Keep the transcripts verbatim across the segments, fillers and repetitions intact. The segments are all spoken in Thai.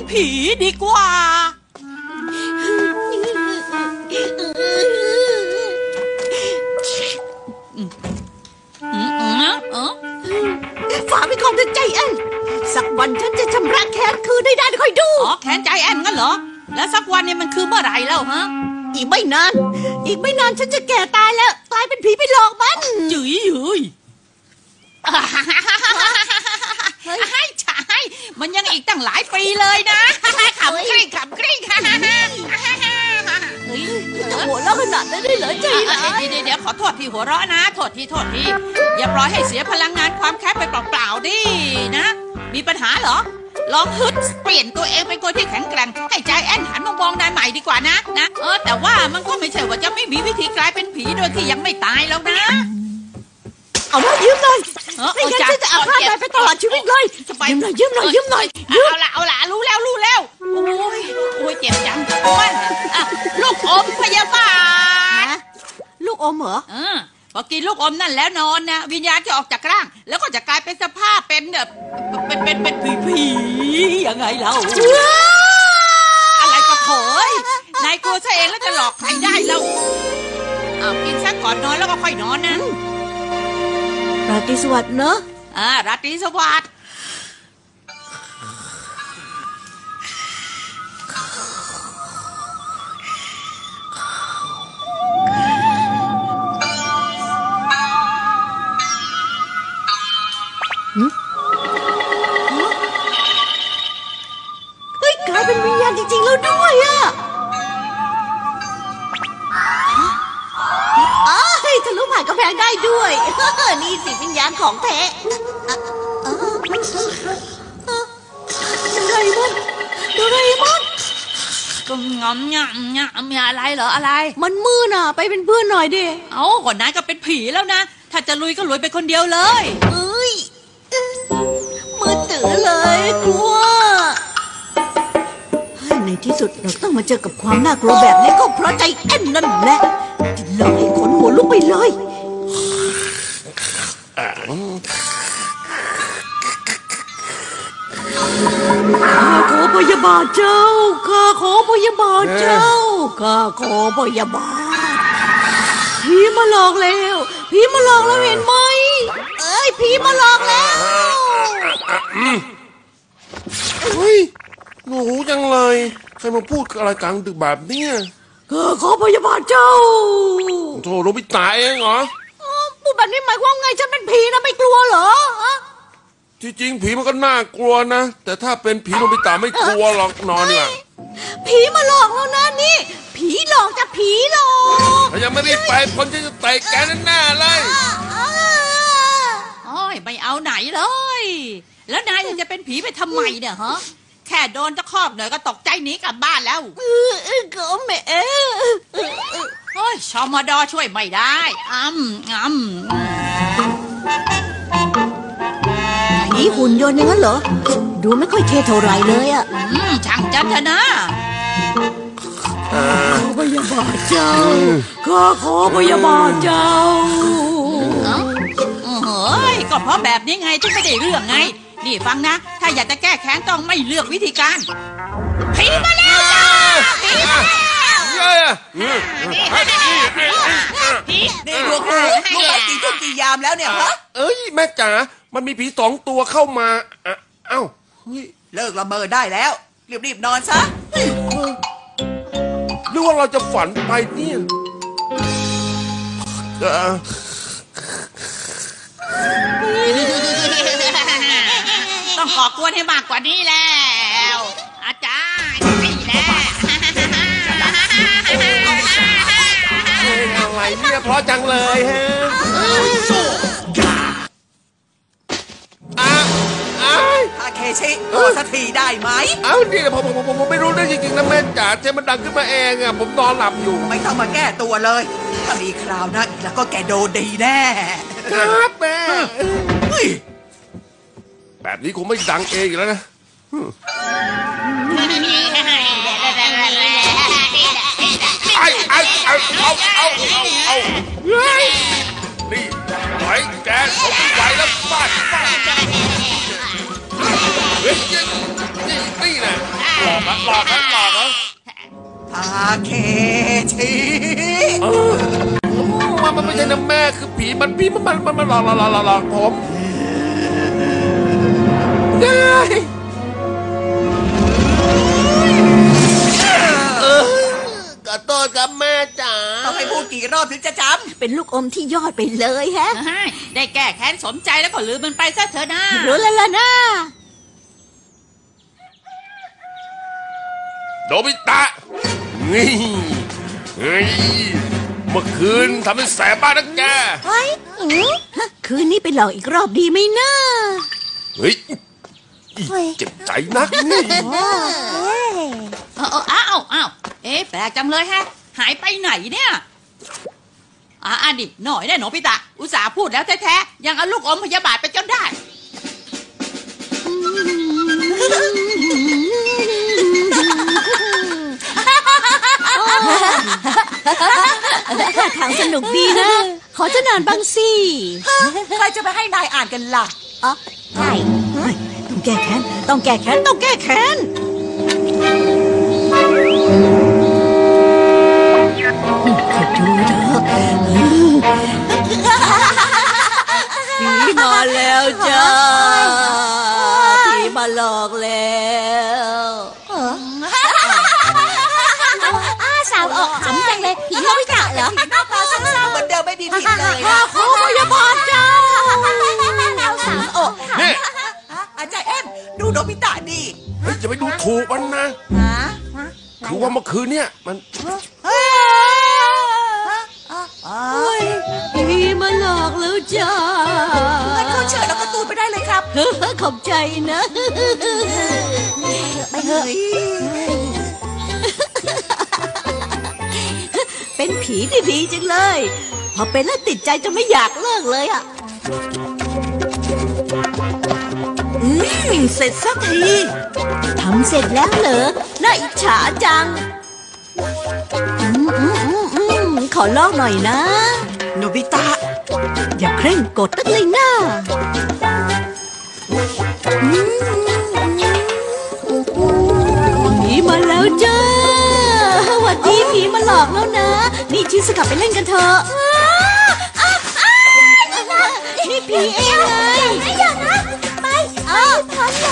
ผีดีกว่าฝากไว้ก่อนนะใจแอนสักวันฉันจะชำระแค้นคืนได้ได้ค่อยดูอ๋อแค้นใจแอนงั้นเหรอแล้วสักวันเนี่ยมันคือเมื่อไหร่แล้วฮะอีกไม่นานอีกไม่นานฉันจะแก่ตายแล้วกลายเป็นผีไปหลอกมันจื๋ยเฮ้ยให้ใช่มันยังอีกตั้งหลายปีเลยนะขำกริ้งขำกริ้งเฮ้ยหัวเราะขนาดนั้นได้เหรอใจร้ายเดี๋ยวเดี๋ยวขอโทษที่หัวเราะนะโทษทีโทษทีอย่าปล่อยให้เสียพลังงานความแค้นไปเปล่าๆดินะมีปัญหาเหรอลองฮึดเปลี่ยนตัวเองเป็นคนที่แข็งแกร่งให้ใจแอนหันมามองนายใหม่ดีกว่านะนะเออแต่ว่ามันก็ไม่ใช่ว่าจะไม่มีวิธีกลายเป็นผีโดยที่ยังไม่ตายแล้วนะเอามายืมหน่อยไม่งั้นฉันจะอาฆาตนายไปตลอดชีวิตเลยยืมหน่อยยืมหน่อยยืมหน่อยเอาละเอาละรู้แล้วรู้แล้วโอ้ยโอ้ยเจ็บจังมันลูกอมพยาบาลลูกอมเหรอเออพอกินลูกอมนั่นแล้วนอนนะวิญญาณจะออกจากร่างแล้วก็จะกลายเป็นสภาพเป็นแบบเป็นเป็นเป็นผีผียังไงเราอะไรปะโถยนายกลัวซะเองแล้วจะหลอกใครได้เราเอากินซะก่อนนอนแล้วก็ค่อยนอนนะราตรีสวัสดิ์เนอะอ่าราตรีสวัสดิ์เฮ้ยกลายเป็นวิญญาณจริงๆแล้วด้วยอ่ะทะลุผ่านกำแพงได้ด้วยนี่สิวิญญาณของแท้โดราเอมอนโดราเอมอนก็งอมเนี่ยเนี่ยมีอะไรเหรออะไรมันมืดน่ะไปเป็นเพื่อนหน่อยดิเอ้าก่อนนายก็เป็นผีแล้วนะถ้าจะลุยก็ลุยไปคนเดียวเลยเอ้ยมืดตื่นเลยกลัวในที่สุดเราต้องมาเจอกับความน่ากลัวแบบนี้ก็เพราะใจแอนนั่นแหละที่หลอกให้ขนหัวลุกไปเลยข้าขอพยาบาทเจ้าข้าขอพยาบาทเจ้าข้าขอพยาบาทผีมาหลอกแล้วผีมาหลอกแล้วเห็นไหมเอ้ยผีมาหลอกแล้วเฮ้ยหนูจังเลยใครมาพูดอะไรกลางดึกแบบนี้ข้าขอพยาบาทเจ้าโธ่โรบิตะเองเหรอพูดแบบนี้หมายความไงฉันเป็นผีนะไม่กลัวเหรอที่จริงผีมันก็น่ากลัวนะแต่ถ้าเป็นผีโรบิตะไม่กลัวหรอกนอนเนี่ยผีมาหลอกแล้วนะนี่ผีหลอกจะผีหลอกถ้ายังไม่ได้ไปคนจะเตะแกนั่นแน่เลยโอ้ยไม่เอาไหนเลยแล้วนายจะเป็นผีไปทำไมเนี่ยฮะแค่โดนตะคอกหน่อยก็ตกใจหนีกลับบ้านแล้วก็แม่โอ้ยชมดอช่วยไม่ได้อ้ำอ้ำนี่หุ่นยนต์อย่างนั้นเหรอดูไม่ค่อยเท่เท่าไรเลยอ่ะช่างจันทนะขอพยาบาทเจ้าข้าขอพยาบาทเจ้าเฮ้ยก็เพราะแบบนี้ไงที่ไม่ได้เรื่องไงนี่ฟังนะถ้าอยากจะแก้แค้นต้องไม่เลือกวิธีการผีมาแล้วจ้าผีมาแล้วผีนี่ลูกลูกลูกไปกี่ชั่วกี่ยามแล้วเนี่ยฮะเอ้ยแม่จ๋ามันมีผีสองตัวเข้ามาเอ้าเลิกละเมอได้แล้วรีบๆนอนซะหรือว่าเราจะฝันไปเนี่ยต้องก่อกวนให้มากกว่านี้แล้วอาจารย์นี่แหละอะไรเนี่ยเพราะจังเลยฮะทาเคชิตัวสักทีได้ไหมเอ้านี่ผมผมผมไม่รู้ได้จริงๆนะแม่จ๋าเจมันดังขึ้นมาเองอ่ะผมนอนหลับอยู่ไม่ต้องมาแก้ตัวเลยถ้ามีคราวนะแล้วก็แกโดนดีแน่ครับแม่แบบนี้คงไม่ดังเองแล้วนะไอ้ไอ้เอาเอาเอาเอานี่ไหวแกผมไม่ไหวแล้วบ้านบ้านนี่นี่นะโอ้ลอกนะหลอกเหรอทาเคชิเออมันมันไม่ใช่นะแม่คือผีมันผีมันมันมันมันหลอกหลอกหลอกหลอกผมได้ขอโทษครับแม่จ๋าต้องให้พูดกี่รอบถึงจะจเป็นลูกอมที่ยอดไปเลยแฮะได้แก้แค้นสมใจแล้วก็ลืมมันไปซะเถอะนะรู้แล้วล่ะนะโนบิตะนี่เฮ้ยเมื่อคืนทำให้แสบบ้านนะแกเฮ้ยฮะคืนนี้ไปหลอกอีกรอบดีไหมนะเฮ้ยอีเจ็บใจนักนี่เออเอออ้าวอ้าวเอ๊ะแปลกจังเลยฮะ หายไปไหนเนี่ยอ่าอ่าดิบหน่อยแน่หนอพิตะอุตส่าห์พูดแล้วแท้ๆยังเอาลูกอมพยาบาทไปจนได้ท่าทางสนุกดีนะ ขอจะนานบ้างสิำใครจะไปให้นายอ่านกันล่ะอ๋อใช่เฮ้ยต้องแก้แค้น ต้องแก้แค้น ต้องแก้แค้นขอดูเถอะผีมาแล้วจ้าผีมาหลอกแล้วสาวออกขำจังเลยผีโนบิตะเหรอหน้าตาเศร้าๆเหมือนเดิมไม่มีผิดเลยข้าขอพยาบาลเจ้าเราสามอกนี่อาจารย์เอ็มดูโนบิตะดิเฮ้ยอย่าไปดูถูกมันนะฮะคือว่าเมื่อคืนเนี่ยมันเฮ้ยผีมาหลอกแล้วจ้างั้นเขาเชิญเอาการ์ตูนไปได้เลยครับขอบใจนะไปเถอะเป็นผีที่ดีจังเลย พอเป็นแล้วติดใจจะไม่อยากเลิกเลยอ่ะ อืมเสร็จสักทีทำเสร็จแล้วเหรอ น่าอิจฉาจัง อืมอืมอืมอืมขอลอกหน่อยนะโนบิตะอย่าเคร่งกดตั้งเลยนะผีมาแล้วจ้าหวัดดีผีมาหลอกแล้วนะ นี่ชิสกลับไปเล่นกันเถอะนี่ผีเองไงไม่อยากนะไปไปพ้นเลย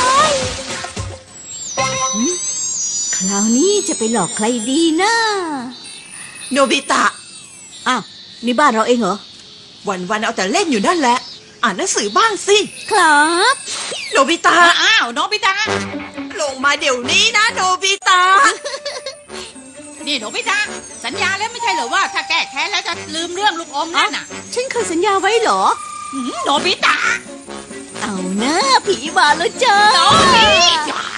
คราวนี้จะไปหลอกใครดีนะโนบิตะอ้าวนี่บ้านเราเองเหรอวันๆเอาแต่เล่นอยู่นั่นแหละ อ่านหนังสือบ้างสิครับโนบิตะอ้าวโนบิตะลงมาเดี๋ยวนี้นะโนบิตะนี่โนบิตะสัญญาแล้วไม่ใช่เหรอว่าถ้าแก้แค้นแล้วจะลืมเรื่องลูกอมนั่นน่ะฉันเคยสัญญาไว้เหรอหืมโนบิตะเอานะผีมาแล้วจ้าโนบิตะ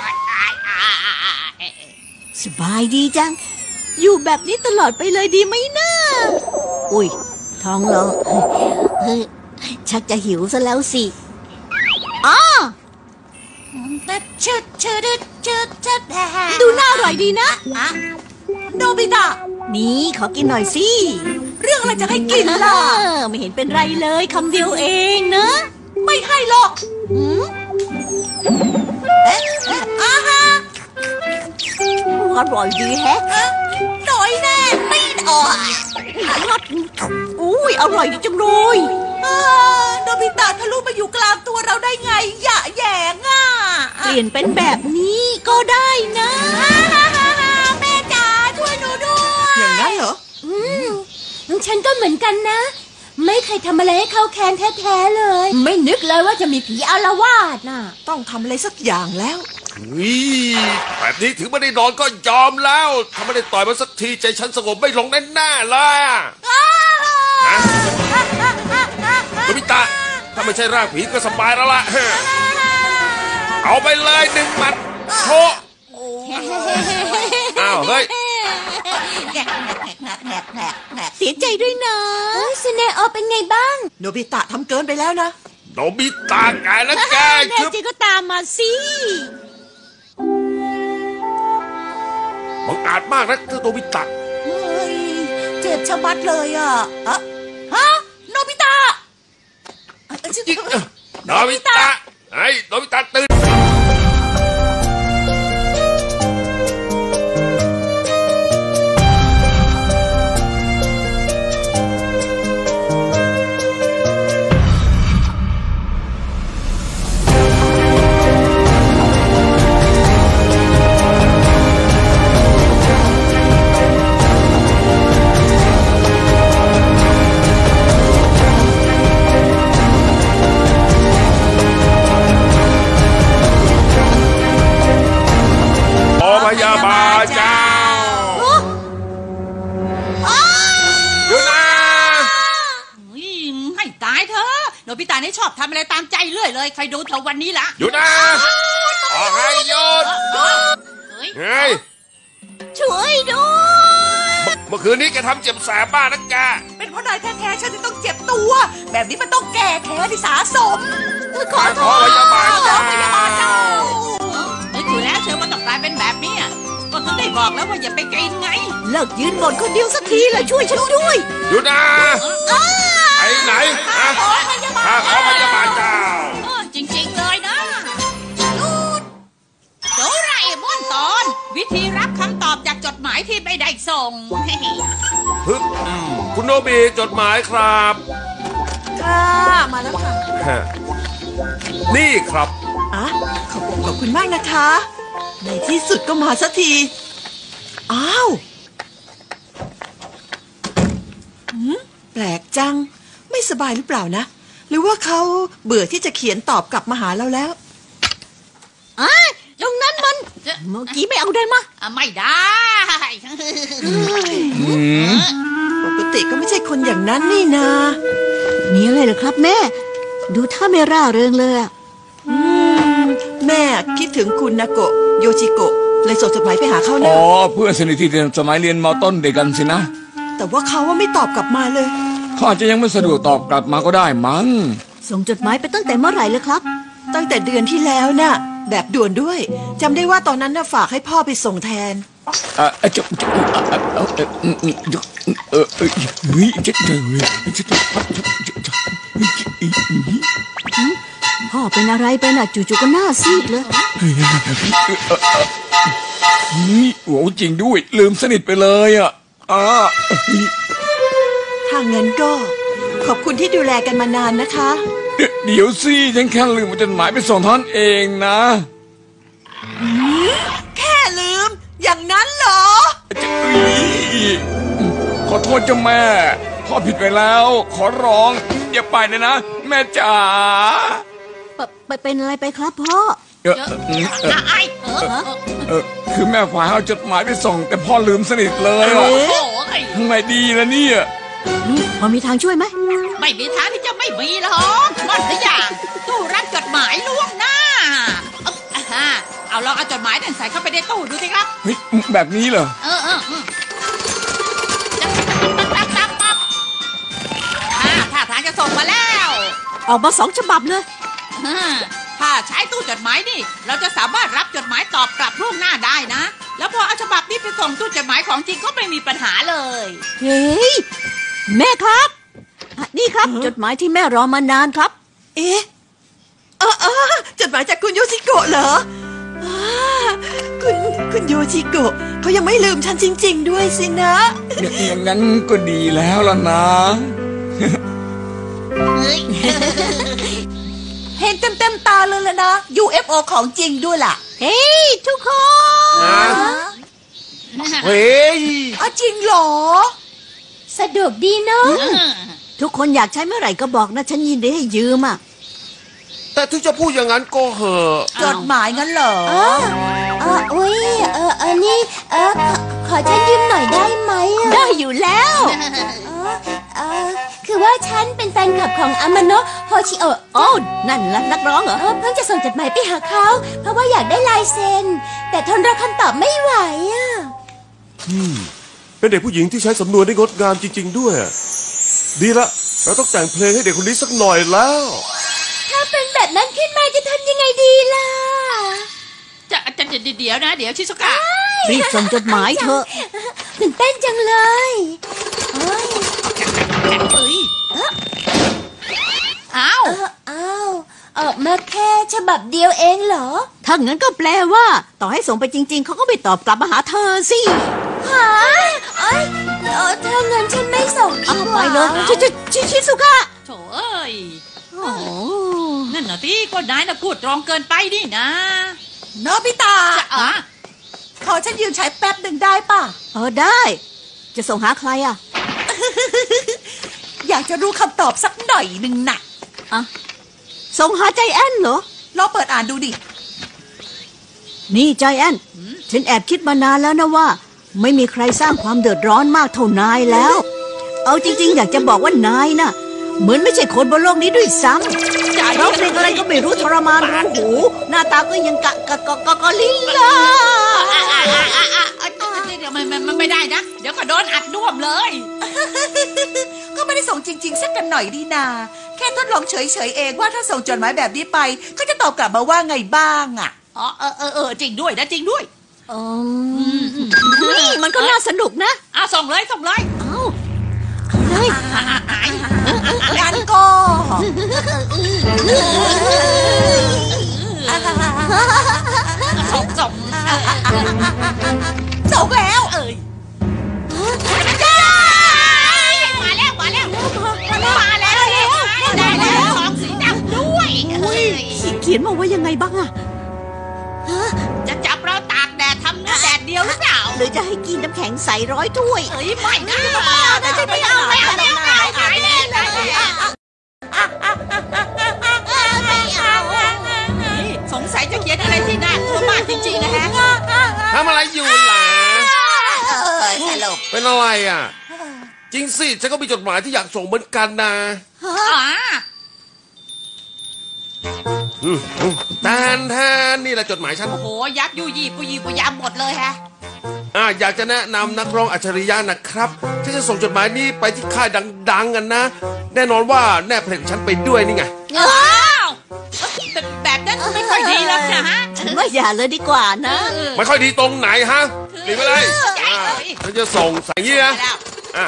สบายดีจัง อยู่แบบนี้ตลอดไปเลยดีไหมนะอุ้ยท้องร้องเฮ้ยชักจะหิวซะแล้วสิอ๋อชุดชุดชุดชุดแฮ่ดูน่าอร่อยดีนะโนบิตะนี่ขอกินหน่อยสิเรื่องอะไรจะให้กินล่ะเออไม่เห็นเป็นไรเลยคำเดียวเองนะไม่ให้หรอกหืมเอ๊ะเอ๊ะอาฮะอร่อยดีแฮะหน่อยแน่ไม่อ่อยอุ้ยอร่อยดีจังเลยอ่าโนบิตะทะลุมาอยู่กลางตัวเราได้ไงอย่าแหยงอ่ะเปลี่ยนเป็นแบบนี้ก็ได้นะแม่จ๋าช่วยหนูด้วยอย่างนั้นเหรออืมฉันก็เหมือนกันนะ ไม่เคยทำอะไรให้เขาแค้นแท้ๆเลย ไม่นึกเลยว่าจะมีผีอาละวาดน่ะต้องทำอะไรสักอย่างแล้วนี่แบบนี้ถึงไม่ได้นอนก็ยอมแล้วถ้าไม่ได้ต่อยมันสักทีใจฉันสงบไม่ลงแน่ๆเลยอะนะโนบิตะถ้าไม่ใช่ร่างผีก็สบายแล้วล่ะเอาไปเลยหนึ่งหมัดโชะอ้าวเฮ้ยเสียใจด้วยนะเอ้ยซูเนโอเป็นไงบ้างโนบิตะทำเกินไปแล้วนะโนบิตะแกแล้วแกแน่คือจริงก็ตามมาสิบังอาจมากนะเจ้าโนบิตะเฮ้ย เจ็บชะมัดเลยอ่ะอะฮะ โนบิตะจิกโนบิตะไอ้โนบิตะตื่นยาบาลเจ้าหยุดนะอุ๊ยให้ตายเถอะโนบิตะนี่ชอบทำอะไรตามใจเรื่อยเลยใครดูเธอวันนี้ละหยุดนะขอให้หยุดเฮ้ยเฮ้ยช่วยด้วยเมื่อคืนนี้แกทำเจ็บแสบบ้านะแกเป็นเพราะนายแท้ๆฉันที่ต้องเจ็บตัว แบบนี้มันต้องแก้แค้นที่สาสมขอโทขอษพยาบาลเจ้าพยาบาลเจ้านึกอยู่แล้วเชื่อว่าต้องกลายเป็นแบบนี้อะก็ถึงได้บอกแล้วว่าอย่าไปกินไงเลิกยืนบ่นคนเดียวสักทีเลยช่วยฉันด้วยหยุดนะไอ้ไหนฮะข้าขอพยาบาลเจ้าเออจริงๆเลยนะโดราเอมอนตอน วิธีรับคำตอบจากจดหมายที่ไม่ได้ส่งฮึบอืมคุณโนบิจดหมายครับค่ะมาแล้วค่ะฮะนี่ครับอ่ะขอบขอบคุณมากนะคะ ในที่สุดก็มาสักที อ้าวหืมแปลกจัง ไม่สบายหรือเปล่านะ หรือว่าเขาเบื่อที่จะเขียนตอบกลับมาหาเราแล้วอ่ะตรงนั้นมัน เมื่อกี้ไม่เอาได้มะอ่ะไม่ได้ปกติก็ไม่ใช่คนอย่างนั้นนี่นามีอะไรเหรอครับแม่ ดูท่าไม่ร่าเริงเลยอะอืมแม่คิดถึงคุณนาโกะโยชิโกะเลยส่งจดหมายไปหาเขาอ๋นะอเพื่อนสนิทที่เรียนสมัยเรียนมต้นเด็กกันสินะแต่ว่าเขาว่าไม่ตอบกลับมาเลยเขาอาจจะยังไม่สะดวกตอบกลับมาก็ได้มั้งส่งจดหมายไปตั้งแต่เมื่อไหร่เลยครับตั้งแต่เดือนที่แล้วน่ะ แบบด่วนด้วยจำได้ว่าตอนนั้นน่ะฝากให้พ่อไปส่งแทนเออจะเออเออเออเฮ้ยจะเจอเลยจะจะพ่อเป็นอะไรไปน่ะจู่ๆก็หน้าซีดเลยนี่โหจริงด้วยลืมสนิทไปเลยอ่ะอ่าถ้างั้นก็ขอบคุณที่ดูแลกันมานานนะคะเดี๋ยวสิฉันแค่ลืมจดหมายไปส่งท่านเองนะแค่ลืม อย่างนั้นเหรอขอโทษเจ้าแม่พ่อผิดไปแล้ว ขอร้องอย่าไปเลยนะ แม่จ๋าไปไปเป็นอะไรไปครับพ่อเออเยอะเอออ่ะไอ้เออเออเออคือแม่ฝ่ายเอาจดหมายไปส่ง แต่พ่อลืมสนิทเลยโอ้อ่ะโหไอ้ทำไงดีล่ะเนี่ยนี่พอมีทางช่วยไหมไม่มีทางที่จะไม่มีหรอกมันทุกอย่างตู้รับจดหมายล่วงหน้าเอาอ่ะฮะเอาลองเอาจดหมายนั่นใส่เข้าไปในตู้ดูสิครับเฮ้ยแบบนี้เหรอเออเออเออปั๊บปั๊บปั๊บปั๊บอ่าท่าทางจะส่งมาแล้วออกมาสองฉบับเลยอ่าถ้าใช้ตู้จดหมายนี่ เราจะสามารถรับจดหมายตอบกลับล่วงหน้าได้นะ แล้วพอเอาฉบับนี้ไปส่งตู้จดหมายของจริงก็ไม่มีปัญหาเลยเฮ้ยแม่ครับอ่ะนี่ครับ จดหมายที่แม่รอมานานครับเอ๊ะเออเออจดหมายจากคุณโยชิโกะเหรออ่าคุณคุณโยชิโกะเขายังไม่ลืมฉันจริง ๆ ด้วยสินะอย่างอย่างนั้นก็ดีแล้วล่ะนะเฮ้ยเห็นเต็มเต็มๆตาเลยละนะ ยู เอฟ โอ ของจริงด้วยล่ะเฮ้ยทุกคนเฮ้ยอ๋อจริงเหรอสะดวกดีเนาะทุกคนอยากใช้เมื่อไหร่ก็บอกนะฉันยินดีให้ยืมอ่ะแต่ถึงจะพูดอย่างนั้นก็เหอะจดหมายงั้นเหรอเออเอออุ้ยเอออันนี้เออขอขอฉันยืมหน่อยได้ไหมอะได้อยู่แล้วเออเออคือว่าฉันเป็นแฟนคลับของอามาโนะโฮชิโอะโอ้นั่นละนักร้องเหรอเออเพิ่งจะส่งจดหมายไปหาเขา เพราะว่าอยากได้ลายเซ็น แต่ทนรอคำตอบไม่ไหวอ่ะเป็นเด็กผู้หญิงที่ใช้สำนวนได้งดงามจริง ๆ ด้วย ดีละ เราต้องแต่งเพลงให้เด็กคนนี้สักหน่อยแล้วถ้าเป็นแบบนั้นขึ้นมาจะทำยังไงดีล่ะจะจะจะเดี๋ยวนะ เดี๋ยวชิซุกะรีบส่งจดหมายเถอะตื่นเต้นจังเลยเอ้ยเอ้ยอ้าวเอออ้าวออกมาแค่ฉบับเดียวเองเหรอถ้างั้นก็แปลว่า ต่อให้ส่งไปจริง ๆ เขาก็ไม่ตอบกลับมาหาเธอสิหาเอ้ยเออถ้างั้นฉันไม่ส่งดีเอากไปว่าเลยชิชิชิชิสุกะโถเอ้ยโอ้โหนั่นน่ะที่ก็นายน่ะพูดตรงเกินไปนี่นะโนบิตะจะอ่ะขอฉันยืมใช้แป๊บหนึ่งได้ป่ะเออได้ จะส่งหาใครอ่ะอยากจะรู้คำตอบสักหน่อยหนึ่งน่ะอ่ะส่งหาใจแอนเหรอลองเปิดอ่านดูดินี่ใจแอนฉันแอบคิดมานานแล้วนะว่า ไม่มีใครสร้างความเดือดร้อนมากเท่านายแล้ว เอาจริงๆอยากจะบอกว่านายน่ะเหมือนไม่ใช่คนบนโลกนี้ด้วยซ้ำร้องเพลงอะไรก็ไม่รู้ทรมานรูหู หน้าตาก็ยังกะกะกะกะกะลิลลาเดี๋ยวมันมันไม่ได้นะ เดี๋ยวก็โดนอัดน่วมเลยก็ไม่ได้ส่งจริงๆสักกันหน่อยดีนาแค่ทดลองเฉยๆเองว่าถ้าส่งจดหมายแบบนี้ไปเขาจะตอบกลับมาว่าไงบ้างอ่ะอ๋อเออเออเออจริงด้วยนะจริงด้วยอืมนี่มันก็น่าสนุกนะอ่ะส่งเลยส่งเลยเอาเลยงั้นก็ส่งส่งส่งแล้วเอ้ยมาแล้วมาแล้วมาแล้วได้แล้วซองสีดำด้วยเอ้ยเขียนมาว่ายังไงบ้างอะจะจับเราตากแดดทำเนื้อแดดเดียวหรือเปล่าหรือจะให้กินน้ำแข็งใส่ร้อยถ้วยเอ้ยไม่นะไม่เอาไม่เอาไม่เอาไม่เอาขายแน่เลยสงสัยจะเขียนอะไรที่น่ากลัวมากจริงๆนะฮะทำอะไรอยู่ล่ะเออสรุปเป็นอะไรอ่ะ จริงสิฉันก็มีจดหมายที่อยากส่งเหมือนกันนะอ๋ออืมอืมแทนแทนนี่แหละจดหมายฉันโอ้โหยักษ์ยูยีปุยีปุยามหมดเลยฮะอ่าอยากจะแนะนำนักร้องอัจฉริยะนะครับที่จะส่งจดหมายนี้ไปที่ค่ายดังๆกันนะ แน่นอนว่าแนบเพลงฉันไปด้วยนี่ไงว้าวแบบนั้นไม่ค่อยดีแล้วนะฮะฉันว่าอย่าเลยดีกว่านะไม่ค่อยดีตรงไหนฮะหลีไปเลยอ่าฉันจะส่งใส่เงี้ยนะอ่ะ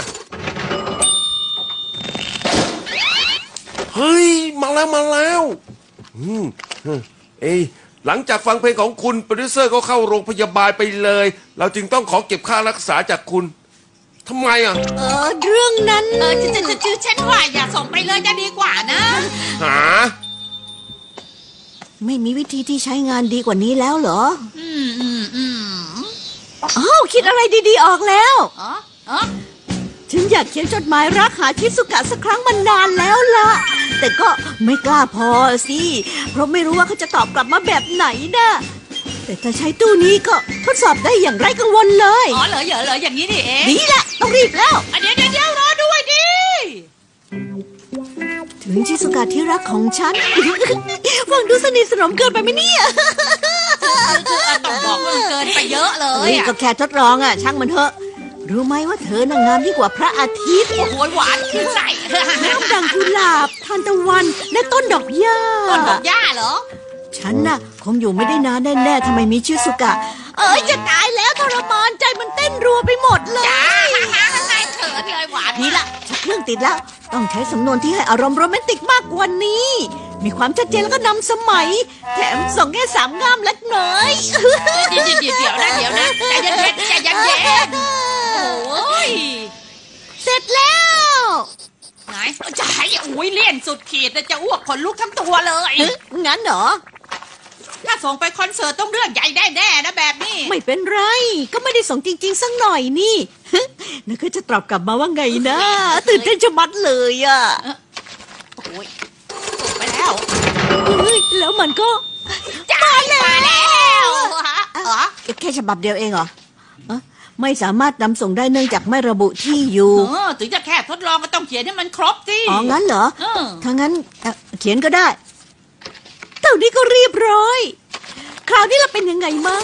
เฮ้ยมาแล้วมาแล้วอืมเอ้ยหลังจากฟังเพลงของคุณโปรดิวเซอร์ก็เข้าโรงพยาบาลไปเลย เราจึงต้องขอเก็บค่ารักษาจากคุณทำไมอ่ะเออเรื่องนั้นเออจะจะจะจะฉันว่าอย่าส่งไปเลยจะดีกว่านะหาไม่มีวิธีที่ใช้งานดีกว่านี้แล้วเหรออืมอืมอืมอ้าวคิดอะไรดีๆออกแล้วอ๋ออ๋อฉันอยากเขียนจดหมายรักหาชิสุกะสักครั้งมานานแล้วล่ะ แต่ก็ไม่กล้าพอสิ เพราะไม่รู้ว่าเขาจะตอบกลับมาแบบไหนนะแต่ถ้าใช้ตู้นี้ก็ทดสอบได้อย่างไร้กังวลเลยอ๋อเหรอเหรอเหรออย่างนี้นี่เองดีแหละต้องรีบแล้วอ่ะเดี๋ยวเดี๋ยวเดี๋ยวรอด้วยดิถึงชิสุกะที่รักของฉัน ฟังดูสนิทสนมเกินไปไหมเนี่ยต้องบอกว่ามันเกินไปเยอะเลเอ้ยยอ่ะก็แค่ทดลองอ่ะ ช่างมันเถอะ รู้ไหมว่าเธอนางงามยิ่งกว่าพระอาทิตย์โอ้โหหวานขึ้นใส่น้ำดังกุหลาบทานตะวันและต้นดอกหญ้าต้นดอกหญ้าเหรอฉันน่ะคงอยู่ไม่ได้นานแน่ๆทำไมมีชิสุกะ เอ้ยจะตายแล้วทรมานใจมันเต้นรัวไปหมดเลยจ้าไงเขินเลยหวานนี่ละชักเครื่องติดแล้ว ต้องใช้สำนวนที่ให้อารมณ์โรแมนติกมากกว่านี้ มีความชัดเจนแล้วก็นำสมัย แถมส่งแค่สามงามเล็กน้อยเดี๋ยวเดี๋ยวเดี๋ยวนะเดี๋ยวนะใจเย็นๆใจเย็นๆโอ้ยเสร็จแล้วไหนจะให้อุ้ยเลี่ยนสุดขีดจะอ้วกขนลุกทั้งตัวเลยเอ๊ะงั้นเหรอถ้าส่งไปคอนเสิร์ตต้องเรื่องใหญ่แน่ๆนะแบบนี้ไม่เป็นไร ก็ไม่ได้ส่งจริงๆสักหน่อยนี่ นึกว่าจะตอบกลับมาว่าไงนะ ตื่นเต้นจะมัดเลยอ่ะโอ้ยส่งไปแล้วเฮ้ยแล้วมันก็จ้ามาแล้วฮะอ๋อแค่ฉบับเดียวเองเหรอเอ๊ะไม่สามารถนำส่งได้เนื่องจากไม่ระบุที่อยู่เออถึงจะแค่ทดลองก็ต้องเขียนให้มันครบสิอ๋องั้นเหรอเออถ้างั้นเอ่อเขียนก็ได้เท่านี้ก็เรียบร้อย คราวนี้เราเป็นยังไงมั่ง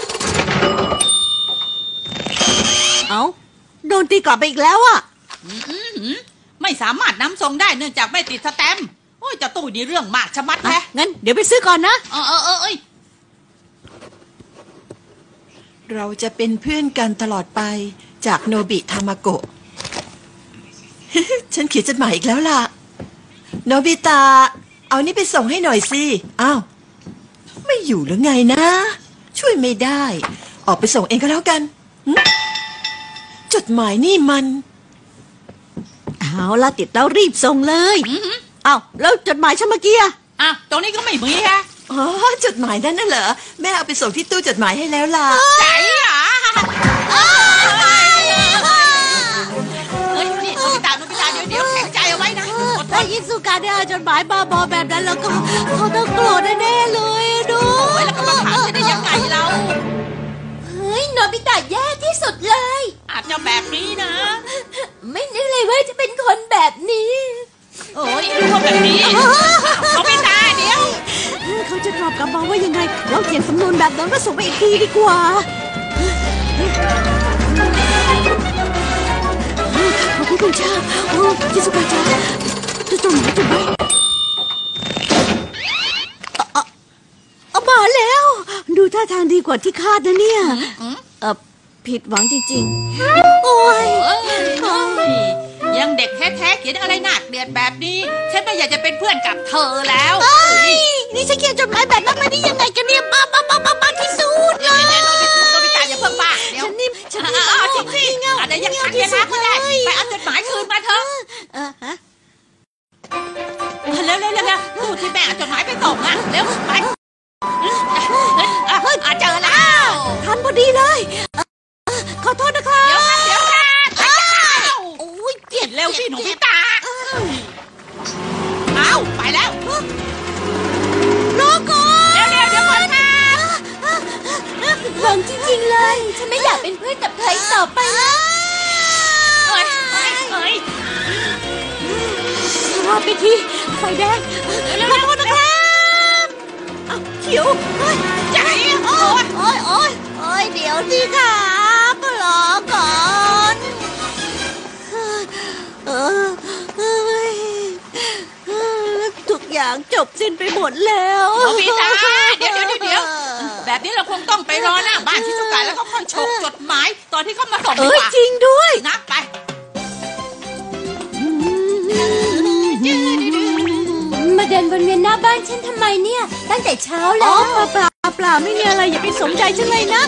เอาโดนตีกลับไปอีกแล้วอะอืมอืมอืมไม่สามารถนำส่งได้เนื่องจากไม่ติดสแตมป์โอ้ยเจะตู้นี่เรื่องมากชะมัดอ่ะแฮะงั้นเดี๋ยวไปซื้อก่อนนะเออเออเออเอ้ยเราจะเป็นเพื่อนกันตลอดไปจากโนบิทามาโกะ ฉันเขียนจดหมายอีกแล้วล่ะ โนบิตะเอานี่ไปส่งให้หน่อยสิอ้าวไม่อยู่หรือไงนะ ช่วยไม่ได้ ออกไปส่งเองก็แล้วกันหึจดหมายนี่มันเอาละติดแล้วรีบส่งเลยอือหือเอาแล้วจดหมายฉันเมื่อกี้อะอ่ะตรงนี้ก็ไม่มีฮะอ๋อจดหมายนั่นน่ะเหรอแม่เอาไปส่งที่ตู้จดหมายให้แล้วล่ะใจอ่ะเอ้ยนี่โนบิตะโนบิตะเดี๋ยวเดี๋ยวแข็งใจเอาไว้นะอดทถ้าน ยิสุกะได้เอาจดหมายบาบอแบบนั้นแล้วก็เขาต้องโกรธแน่ๆเลยดูโอ้ยแล้วก็มาถามจะได้ยังไงเราตะแย่ที่สุดเลยอาจจะแบบนี้นะไม่นึกเลยว่าจะเป็นคนแบบนี้โอ้ยรู้ว่าแบบนี้เขาไม่ตาเดี๋ยวเขาจะตอบกลับมาว่ายังไงลองเขียนสำนวนแบบนั้นแล้วส่งไปอีกทีดีกว่าขอบคุณจ้าโอ้ชิสุกะจ้าจะส่งมาจุดไหนเอามาแล้ว ดูท่าทางดีกว่าที่คาดนะเนี่ยเออผิดหวังจริงๆโอ้ยเอ้ยยังเด็กแท้ๆเขียนอะไรหนักเดือดแบบนี้ฉันไม่อยากจะเป็นเพื่อนกับเธอแล้วเอ้ยนี่ฉันเขียนจดหมายแบบนั้นมาได้ยังไงกันเนี่ยบ้าบ้าบ้าบ้าบ้าที่สุดเลเดี๋ยยวเดี๋ยวโนบิตะอย่าเพิ่งบ้าเดี๋ยวฉันนี่ฉันนี่เอาเอาจริงสิเงาอาจจะยังทันเวลาก็ได้ไปเอาจดหมายคืนมาเถอะเออฮะเร็วเร็วเร็วเร็วลูกที่แม่เอาจดหมายไปส่งอ่ะเร็วไปอ่ะเจอแล้วทันพอดีเลยเอ่อขอโทษนะครับเดี๋ยวครับเดี๋ยวครับอ้าวโอ้ยเจ็บเร็วพี่หนูพิตาเอาไปแล้วรอก่อนเร็วเร็วเดี๋ยวก่อนครับหวังจริงๆเลย ฉันไม่อยากเป็นเพื่อนกับเธออีกต่อไปแล้วเอ้ยเอ้ยเอ้ยรอไปทีไฟแดงขอโทษนะครับอ้าวเขียวเฮ้ยใจโอ้ยโอ้ยโอ้ยโอ้ยเดี๋ยวสิครับรอก่อนเออเฮ้ยทุกอย่างจบสิ้นไปหมดแล้วโนบิตะเดี๋ยวเดี๋ยวเดี๋ยวแบบนี้เราคงต้องไปรอหน้าบ้านชิซุกะแล้วก็ค่อยฉกจดหมายตอนที่เขามาส่งเอดีอกว่าจริงด้วยนะไปมาเดินวนเวียนหน้าบ้านฉันทำไมเนี่ย ตั้งแต่เช้าอ๋แล้อวเปล่าเปล่าเปล่าไม่มีอะไรอย่าไปสนใจฉันเลยนะ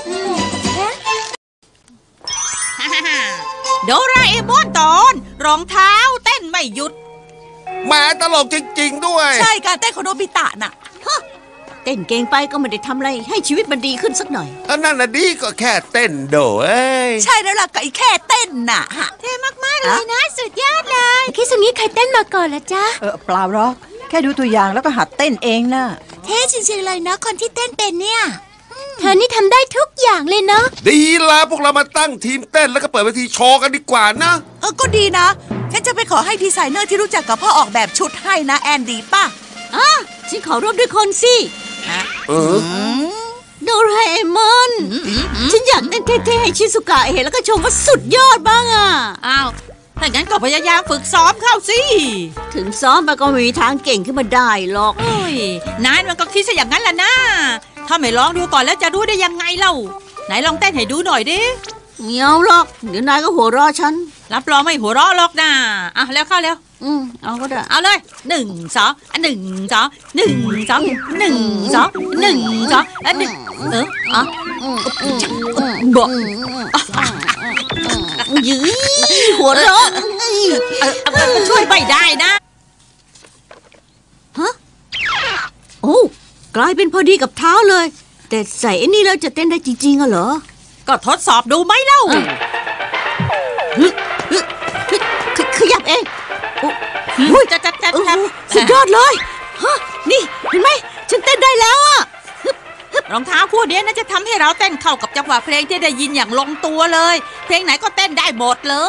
โดราเอมอนตอนรองเท้าเต้นไม่หยุดแหมาตลกจริง ๆ ด้วยใช่การเต้นของโนบิตะน่ะเต้นเก่งไปก็ไม่ได้ทำอะไรให้ชีวิตมันดีขึ้นสักหน่อยอันนั้นน่ะดีก็แค่เต้นโดเอ้ยใช่แล้วล่ะกับไอ้แค่เต้นน่ะเท่มากๆเลยนะสุดยอดเลยคิดสุงี้ใครเต้นมาก่อนละจ๊ะเออเปล่าหรอกแค่ดูตัวอย่างแล้วก็หัดเต้นเองนะเท่จริงๆเลยนะคนที่เต้นเป็นเนี่ย เธอนี่ทำได้ทุกอย่างเลยเนาะดีละพวกเรามาตั้งทีมเต้นแล้วก็เปิดเวทีโชว์กันดีกว่านะเออก็ดีนะ ฉันจะไปขอให้ดีไซเนอร์ที่รู้จักกับพ่อออกแบบชุดให้นะแอนดีป่ะอ่ะฉันขอร่วมด้วยคนสิเออโดราเอมอน ฉันอยากเต้นเท่ๆให้ชิสุกะเห็นแล้วก็ชมว่าสุดยอดบ้างอ่ะอ้าวถ้างั้นก็พยายามฝึกซ้อมเข้าสิถึงซ้อมไปก็ไม่มีทางเก่งขึ้นมาได้หรอกโอ้ยนายมันก็คิดซะอย่างนั้นแหละนะ ถ้าไม่ลองดูก่อนแล้วจะรู้ได้ยังไงเล่า ไหนลองเต้นให้ดูหน่อยดิเมียวหรอก เดี๋ยวนายก็หัวเราะฉันรับรองไม่หัวเราะหรอกนะอ่ะแล้วเข้าเร็วอืมเอาก็ได้เอาเลยหนึ่งสองอ่ะหนึ่งสองหนึ่งสองหนึ่งสองหนึ่งสองอ่ะหนึ่งเอออ่ะบอกยื้อหัวเราะเออเอาเอาช่วยไม่ได้นะฮะโอ้กลายเป็นพอดีกับเท้าเลย แต่ใส่ไอ้นี่แล้วจะเต้นได้จริงๆอะเหรอก็ทดสอบดูไหมเล่าฮึฮึฮึขขยับเองโอ้อุ๊ยจะจะจะโอ้โหจะสุดยอดเลยฮะนี่เห็นไหมฉันเต้นได้แล้วอะรองเท้าคู่นี้น่าจะทำให้เราเต้นเข้ากับจังหวะเพลงที่ได้ยินอย่างลงตัวเลย เพลงไหนก็เต้นได้หมดเลย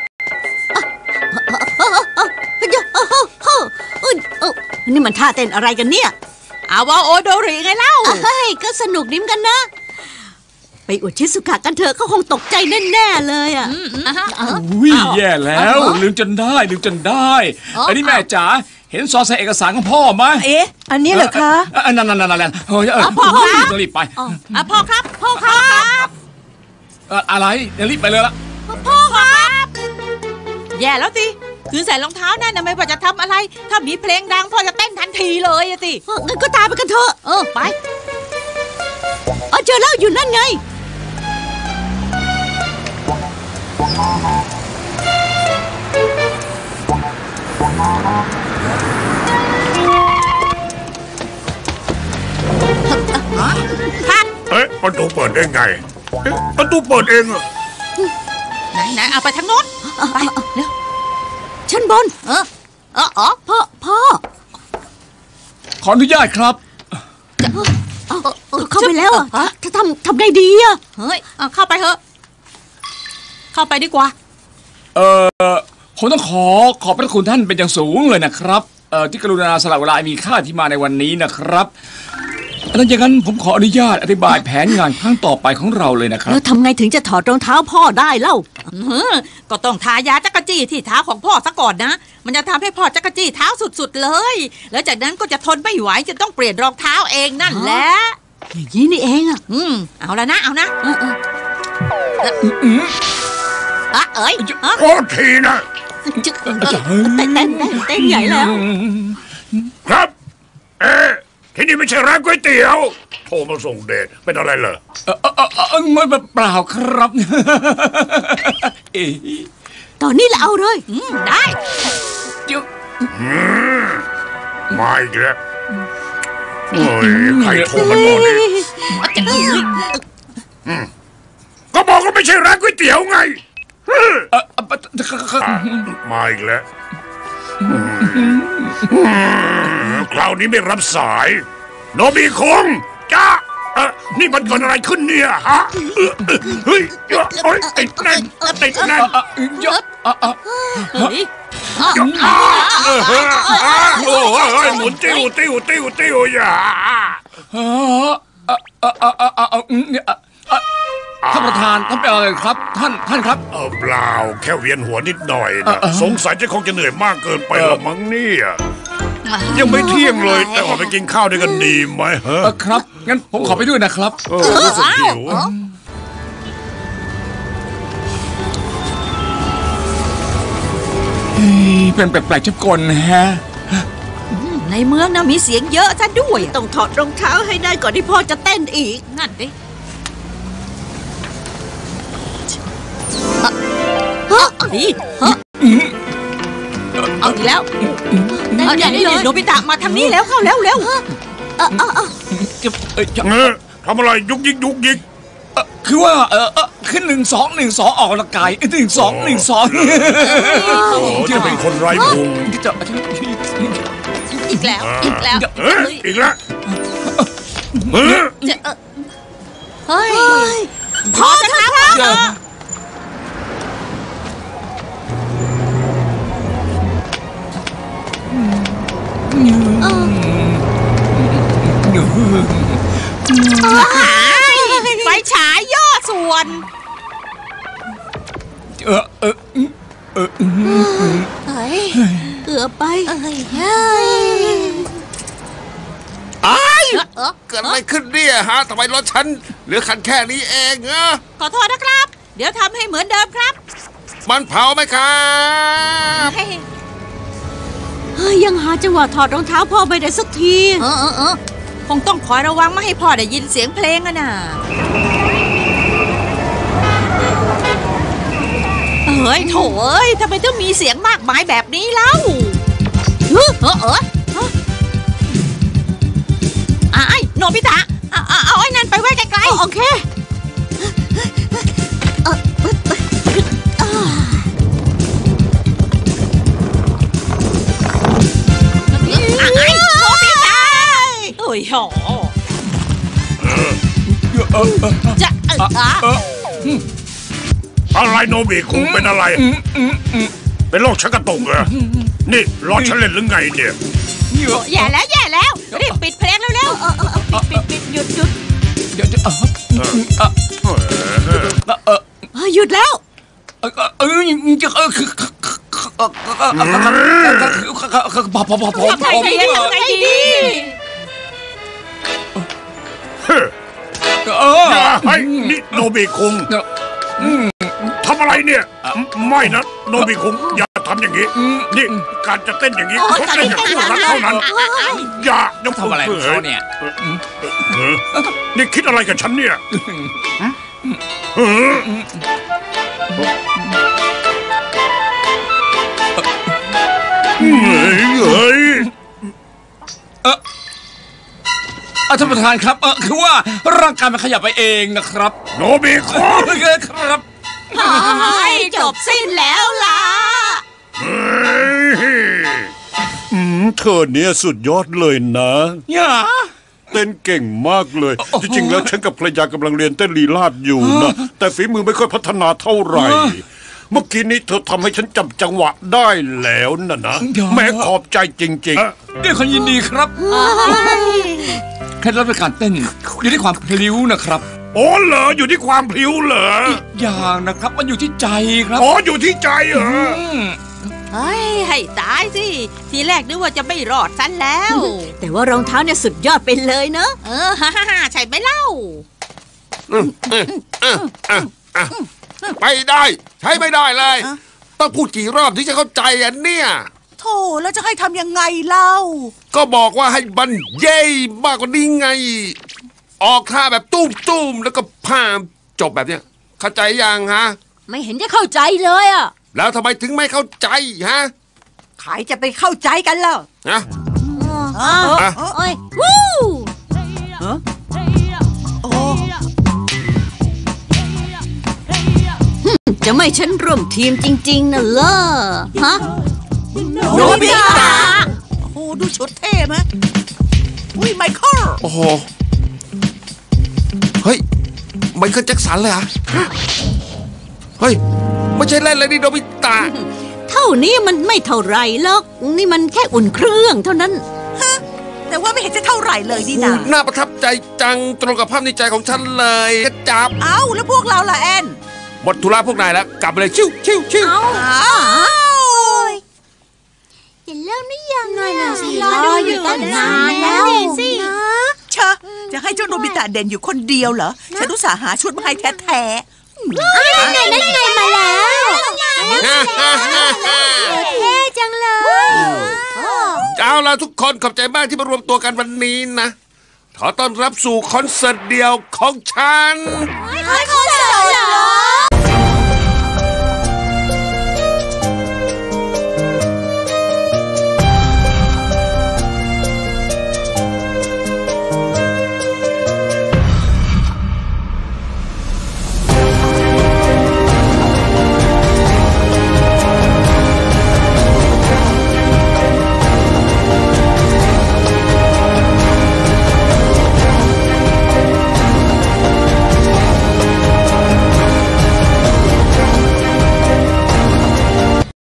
เอ้าเอ้าเอ้าเอ้าเอ้าเอ้าเอ้าเอ้าเอ้านี่มันท่าเต้นอะไรกันเนี่ยเอาว่าโอโดริไงเล่าเฮ้ยก็สนุกดิ้มกันนะ ไปอวดชิสุกะกันเถอะเขาคงตกใจแน่ๆเลยอ่ะอืมอืมอ่ะฮะอุ้ยแย่แล้วลืมจนได้ลืมจนได้อ๋ออัอันนี้แม่จ๋าเห็นซองใส่เอกสารของพ่อไหมเอ๊ะอันนี้เหรอคะเออนั่นนั่นนั่นนั่นเฮ้ยเออพ่อครับต้องรีบไปอ่ะพ่อครับ พ่อครับเอออะไรเดี๋ยวรีบไปเลยละพ่อครับ แย่แล้วสิ คือใส่รองเท้านั่นนะไม่ว่าจะทำอะไร ถ้ามีเพลงดังพ่อจะเต้นทันทีเลยอะสิเอองั้นก็ตามไปกันเถอะเออไปเออเจอแล้วอยู่นั่นไงครับเอ๊ะประตูเปิดได้ไงเอ๊ะประตูเปิดเองเหรอไหนไหนเอาไปทางโน้นไปเร็วชั้นบนเออเอออ๋อพ่อ พ่อขออนุญาตครับเอาเอาเข้าไปแล้วอ่ะถ้าทำทำไงดีอ่ะเฮ้ยเอาเข้าไปเถอะเข้าไปดีกว่าเออผมต้องขอขอบพระคุณท่านเป็นอย่างสูงเลยนะครับเอ่อที่กรุณาสละเวลามีค่าที่มาในวันนี้นะครับแล้วอย่างนั้นผมขออนุญาตอธิบายแผนงานครั้งต่อไปของเราเลยนะครับแล้วทำไงถึงจะถอดรองเท้าพ่อได้เล่าอื้อหือก็ต้องทายาจักรจี้ที่เท้าของพ่อซะก่อนนะ มันจะทำให้พ่อจักรจี้เท้าสุดๆเลย แล้วจากนั้นก็จะทนไม่ไหวจะต้องเปลี่ยนรองเท้าเองนั่นแหละอย่างนี้นี่เองอ่ะอืมเอาละนะเอานะเออเอออ่ะเอ้ยอ่ะโอ้ทีนะจะเออเต้นเต้นเต้นเต้นใหญ่แล้วครับ เอ๊ะที่นี่ไม่ใช่ร้านก๋วยเตี๋ยวโทรมาส่งเดชเป็นอะไรเหรอเออเออเออเออไม่เปล่าครับเอ๊ะตอนนี้แหละเอาเลยอืมได้เดี๋ยวมาอีกแล้วโอ้ยใครโทรมาบอกนี่จะเอ้ยก็บอกว่าไม่ใช่ร้านก๋วยเตี๋ยวไงเออเออเออมาอีกแล้วคราวนี้ไม่รับสายโนบิคงจ้าเอ่อนี่มันเกิดอะไรขึ้นเนี่ยฮะเฮ้ยโอ้ยติดแน่นติดแน่นเยอะอ่ะอ่ะเฮ้ยอ้าเออเออโอ้ยหมุนติ้วติ้วติ้วติ้วอย่าเออเออเออเออเออเออเนี่ยท่านประธานท่านเป็นอะไรครับ ท่านท่านครับเออเปล่าแค่เวียนหัวนิดหน่อยนะสงสัยจะคงจะเหนื่อยมากเกินไปละมั้งเนี่ยยังไม่เที่ยงเลยแต่ออกไปกินข้าวด้วยกันดีไหมฮะเออครับงั้นผมขอไปด้วยนะครับเออรู้สึกหิวเฮ้ยเป็นแปลกๆชักกลฮะในเมืองนะมีเสียงเยอะซะด้วยต้องถอดรองเท้าให้ได้ก่อนที่พ่อจะเต้นอีกนั่นดิเฮ้ยนี่เฮ้ยเอาอีกแล้วเต้นเอาใหอญ่ย่างนี้เลเลยยโนบิตะมาทางนี้แล้วเข้าแล้วเร็วเออเออเออเอ้ยเออทำอะไรยุกยิกยุกยิกเอ่อคือว่าเออเออขึ้นหนึ่งสองหนึ่งสองออกกำลังกายหนึ่งสองหนึ่งสองโอ้โหจะเป็นคนไร้พุงจะอีกแล้วอีกแล้วเอ้ยอีกแล้วเออจะเฮ้ยเฮ้ยพอจะครับ ไฟฉายย่อส่วนเออเออเออเฮ้ยเกือบไปเฮ้ยอ้ายเออเกิดอะไรขึ้นเนี่ยฮะทำไมรถฉันเหลือคันแค่นี้เองอะขอโทษนะครับ เดี๋ยวทำให้เหมือนเดิมครับมันเผาไหมครับเฮ้ยเฮ้ยยังหาจังหวะถอดรองเท้าพ่อไม่ได้สักทีเออเออเออคงต้องคอยระวังไม่ให้พ่อได้ยินเสียงเพลงอะน่ะเฮ้ยโถเอ้ยทำไมต้องมีเสียงมากมายแบบนี้เล่าเออเออเอออ่ะไอ้โนบิตะเอาเอาเอาไอ้นั่นไปไว้ไกลๆโอเคเออเออไอ้โนบิตะโอ้ยโหจะเอออ่ะอะไรโนบิคุงเป็นอะไร เป็นโรคชักกระตุกเหรอนี่รอฉันเล่นหรือไงเนี่ยแย่แล้วแย่แล้วรีบปิดเพลงเร็วๆปิดปิดปิดหยุดหยุดเดี๋ยวเออเออเฮ้ยหยุดแล้วเออเออจะเออคือพอพอพอพอทำไงดีทำไงดีเอออย่าให้นี่โนบิคุงทำอะไรเนี่ย ไม่นะโนบิคุงอย่าทำอย่างนี้ นี่การจะเต้นอย่างนี้เขาเต้นอย่างคู่รักเท่านั้น อย่าอย่าทำอะไรของเขาเนี่ยนี่คิดอะไรกับฉันเนี่ยเฮ้ยเฮ้ยท่านประธานครับเออคือว่าร่างกายมันขยับไปเองนะครับโนบิคุงครับจบสิ้นแล้วล่ะอืมเธอเนี่ยสุดยอดเลยนะอย่าเต้นเก่งมากเลยจริงๆแล้วฉันกับภรรยากำลังเรียนเต้นลีลาศอยู่นะแต่ฝีมือไม่ค่อยพัฒนาเท่าไหร่เมื่อกี้นี้เธอทำให้ฉันจำจังหวะได้แล้วนะนะแม่ขอบใจจริงๆด้วยความยินดีครับเคล็ดลับในการเต้นอยู่ที่ความพลิ้วนะครับโอ้เหรออยู่ที่ความพลิ้วเหรออย่างนะครับมันอยู่ที่ใจครับอ๋ออยู่ที่ใจเหรอเฮ้ยให้ตายสิ ทีแรกนึกว่าจะไม่รอดซะแล้วแต่ว่ารองเท้าเนี่ยสุดยอดไปเลยเนอะเออฮ่าฮ่าใช่ไหมเล่าไปได้ใช้ไม่ได้เลย ต้องพูดกี่รอบถึงจะเข้าใจอันเนี่ยโธ่แล้วจะให้ทำยังไงเล่าก็บอกว่าให้บันเย่มากกว่านี้ไง ออกท่าแบบตุ้มตุ้มแล้วก็พามจบแบบเนี้ยเข้าใจยังฮะไม่เห็นจะเข้าใจเลยอ่ะแล้วทำไมถึงไม่เข้าใจฮะใครจะไปเข้าใจกันเล่าฮะอ่ะโอ้ยวู้โอ้จะไม่ฉันร่วมทีมจริงๆนะเลอฮะโนบิตะโอ้โหดูชุดเท่ไหมอุ้ยไมเคิลโอ้โหเฮ้ยไมเคิลแจ็คสันเลยเหรอเฮ้ยไม่ใช่เล่นเลยนี่โนบิตะเท่านี้มันไม่เท่าไรหรอกนี่มันแค่อุ่นเครื่องเท่านั้นแต่ว่าไม่เห็นจะเท่าไหร่เลยนี่นาน่าประทับใจจังตรงกับภาพในใจของฉันเลยกระจับเอ้าแล้วพวกเราล่ะแอนหมดธุระพวกนายแล้วกลับไปเลยชิวชิวชิวอ้าวเห็นเริ่มนี่ยังไงน่ะสิรออยู่ตั้งนานแล้วสิเชอะจะให้เจ้าโนบิตะเด่นอยู่คนเดียวเหรอฉันอุตส่าห์หาชุดมาให้แท้นั่นไงนั่นไงมาแล้วเท่จังเลยเอาล่ะทุกคนขอบใจมากที่มารวมตัวกันวันนี้นะขอต้อนรับสู่คอนเสิร์ตเดียวของฉันคอน